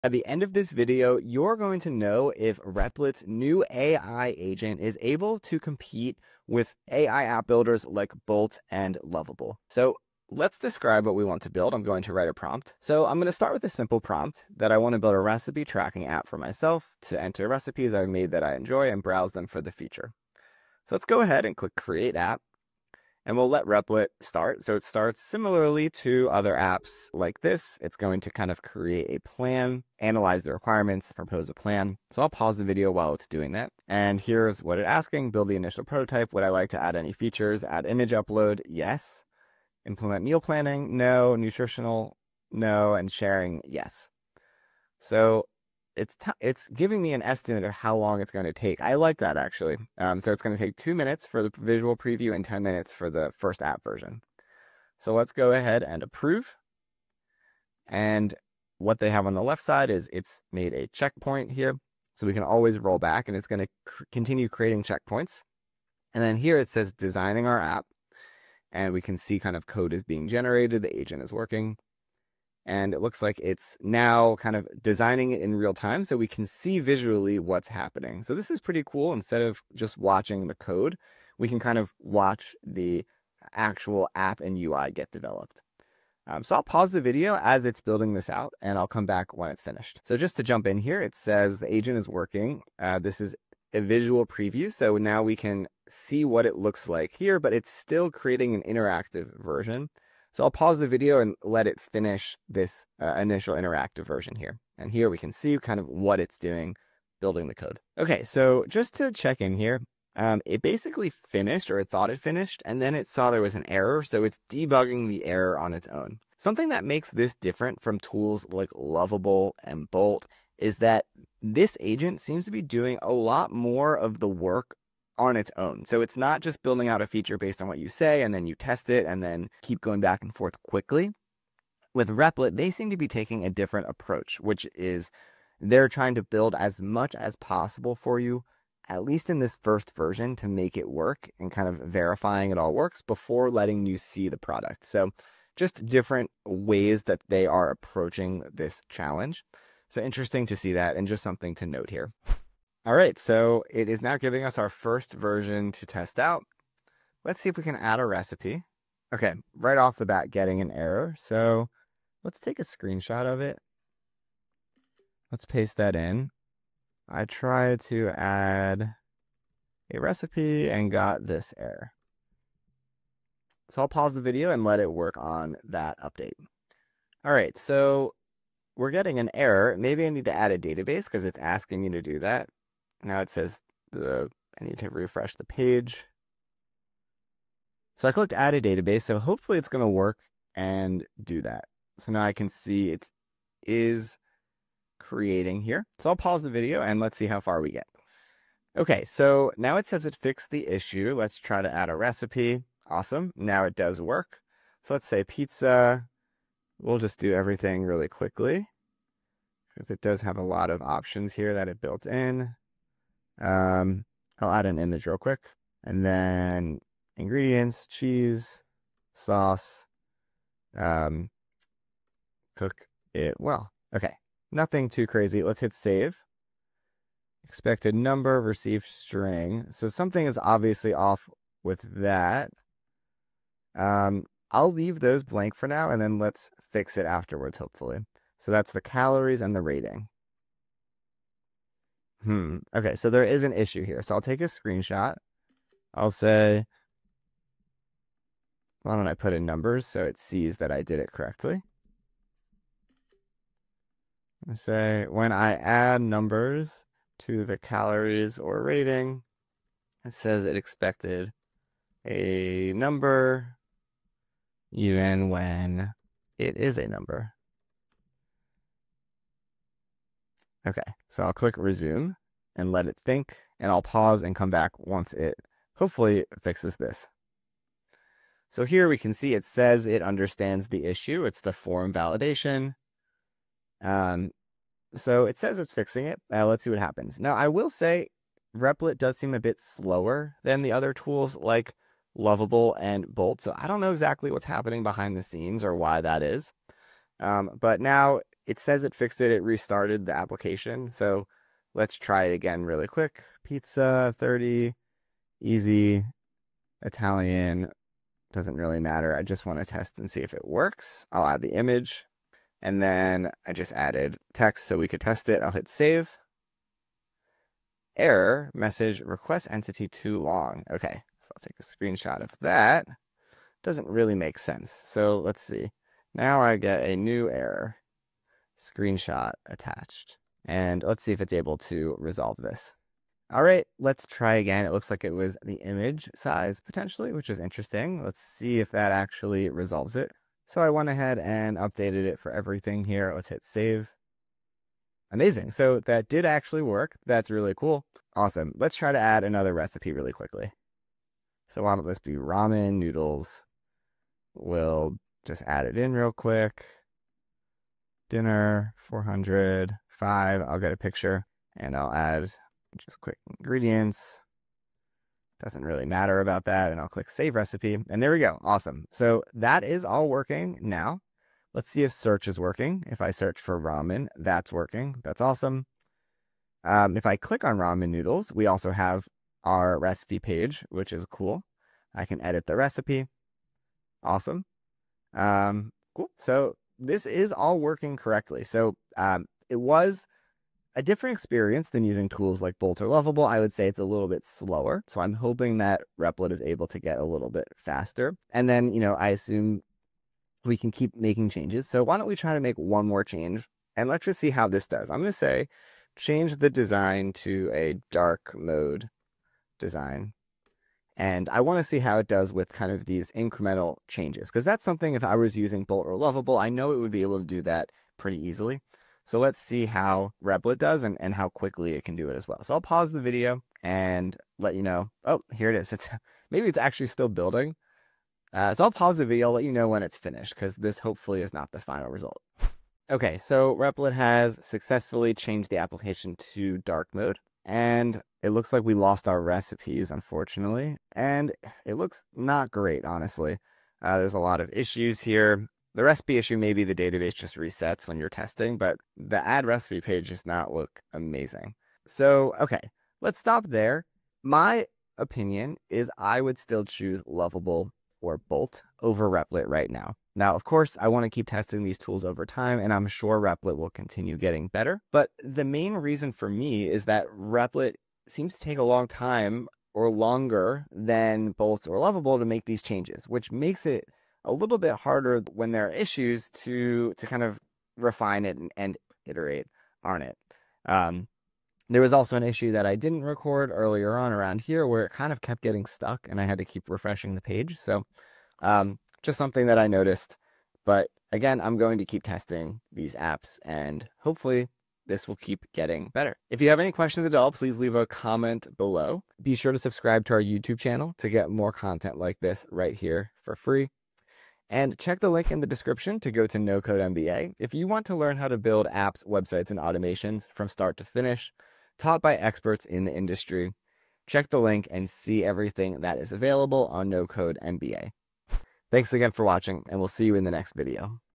At the end of this video, you're going to know if Replit's new AI agent is able to compete with AI app builders like Bolt and Lovable. So let's describe what we want to build. I'm going to write a prompt. So I'm going to start with a simple prompt that I want to build a recipe tracking app for myself to enter recipes I've made that I enjoy and browse them for the future. So let's go ahead and click Create App. And we'll let Replit start. So it starts similarly to other apps like this. It's going to kind of create a plan, analyze the requirements, propose a plan. So I'll pause the video while it's doing that. And here's what it's asking. Build the initial prototype. Would I like to add any features? Add image upload? Yes. Implement meal planning? No. Nutritional? No. And sharing? Yes. So it's giving me an estimate of how long it's going to take. I like that, actually. So it's going to take 2 minutes for the visual preview and 10 minutes for the first app version. So let's go ahead and approve. And what they have on the left side is it's made a checkpoint here. So we can always roll back, and it's going to continue creating checkpoints. And then here it says designing our app. And we can see kind of code is being generated. The agent is working. And it looks like it's now kind of designing it in real time so we can see visually what's happening. So this is pretty cool. Instead of just watching the code, we can kind of watch the actual app and UI get developed. So I'll pause the video as it's building this out, and I'll come back when it's finished. So just to jump in here, it says the agent is working. This is a visual preview, so now we can see what it looks like here, but it's still creating an interactive version. So I'll pause the video and let it finish this initial interactive version here. And here we can see kind of what it's doing, building the code. Okay, so just to check in here, it basically finished, or it thought it finished, and then it saw there was an error, so it's debugging the error on its own. Something that makes this different from tools like Lovable and Bolt is that this agent seems to be doing a lot more of the work on its own. So it's not just building out a feature based on what you say and then you test it and then keep going back and forth quickly. With Replit, they seem to be taking a different approach, which is they're trying to build as much as possible for you, at least in this first version, to make it work and kind of verifying it all works before letting you see the product. So just different ways that they are approaching this challenge. So interesting to see that, and just something to note here. All right, so it is now giving us our first version to test out. Let's see if we can add a recipe. Okay, right off the bat, getting an error. So let's take a screenshot of it. Let's paste that in. I tried to add a recipe and got this error. So I'll pause the video and let it work on that update. All right, so we're getting an error. Maybe I need to add a database because it's asking me to do that. Now it says I need to refresh the page. So I clicked add a database. So hopefully it's going to work and do that. So now I can see it is creating here. So I'll pause the video and let's see how far we get. Okay, so now it says it fixed the issue. Let's try to add a recipe. Awesome. Now it does work. So let's say pizza. We'll just do everything really quickly because it does have a lot of options here that it built in. I'll add an image real quick, and then ingredients, cheese, sauce, cook it well. Okay, nothing too crazy. Let's hit save. Expected number, received string. So something is obviously off with that. I'll leave those blank for now, and then let's fix it afterwards, hopefully. So that's the calories and the rating. Okay, so there is an issue here. So I'll take a screenshot. I'll say, why don't I put in numbers so it sees that I did it correctly? I say, when I add numbers to the calories or rating, it says it expected a number even when it is a number. Okay, so I'll click resume and let it think, and I'll pause and come back once it hopefully fixes this. So here we can see it says it understands the issue. It's the form validation. So it says it's fixing it. Let's see what happens. Now, I will say Replit does seem a bit slower than the other tools like Lovable and Bolt. So I don't know exactly what's happening behind the scenes or why that is. But now it says it fixed it. It restarted the application. So let's try it again really quick. Pizza 30, easy, Italian, doesn't really matter. I just want to test and see if it works. I'll add the image. And then I just added text so we could test it. I'll hit save. Error message, request entity too long. Okay, so I'll take a screenshot of that. Doesn't really make sense. So let's see. Now I get a new error. Screenshot attached. And let's see if it's able to resolve this. All right, let's try again. It looks like it was the image size potentially, which is interesting. Let's see if that actually resolves it. So I went ahead and updated it for everything here. Let's hit save. Amazing. So that did actually work. That's really cool. Awesome. Let's try to add another recipe really quickly. So why don't this be ramen noodles? We'll just add it in real quick. Dinner, 400, 5. I'll get a picture and I'll add just quick ingredients. Doesn't really matter about that. And I'll click save recipe. And there we go. Awesome. So that is all working now. Let's see if search is working. If I search for ramen, that's working. That's awesome. If I click on ramen noodles, we also have our recipe page, which is cool. I can edit the recipe. Awesome. Cool. So this is all working correctly. So it was a different experience than using tools like Bolt or Lovable. I would say it's a little bit slower. So I'm hoping that Replit is able to get a little bit faster. And then, I assume we can keep making changes. So why don't we try to make one more change and let's just see how this does. I'm going to say change the design to a dark mode design. And I want to see how it does with kind of these incremental changes, because that's something if I was using Bolt or Lovable, I know it would be able to do that pretty easily. So let's see how Replit does and how quickly it can do it as well. So I'll pause the video and let you know. Oh, here it is. Maybe it's actually still building. So I'll pause the video, I'll let you know when it's finished, because this hopefully is not the final result. Okay, so Replit has successfully changed the application to dark mode. And it looks like we lost our recipes, unfortunately. And it looks not great, honestly. There's a lot of issues here. The recipe issue, maybe the database just resets when you're testing, but the add recipe page does not look amazing. So, okay, let's stop there. My opinion is I would still choose Lovable or Bolt over Replit right now. Now, of course, I want to keep testing these tools over time, and I'm sure Replit will continue getting better. But the main reason for me is that Replit seems to take a long time or longer than Bolt or Lovable to make these changes, which makes it a little bit harder when there are issues to kind of refine it and iterate on it. There was also an issue that I didn't record earlier on around here where it kind of kept getting stuck and I had to keep refreshing the page. So just something that I noticed. But again, I'm going to keep testing these apps and hopefully this will keep getting better. If you have any questions at all, please leave a comment below. Be sure to subscribe to our YouTube channel to get more content like this right here for free. And check the link in the description to go to No Code MBA if you want to learn how to build apps, websites, and automations from start to finish, taught by experts in the industry. Check the link and see everything that is available on No Code MBA. Thanks again for watching, and we'll see you in the next video.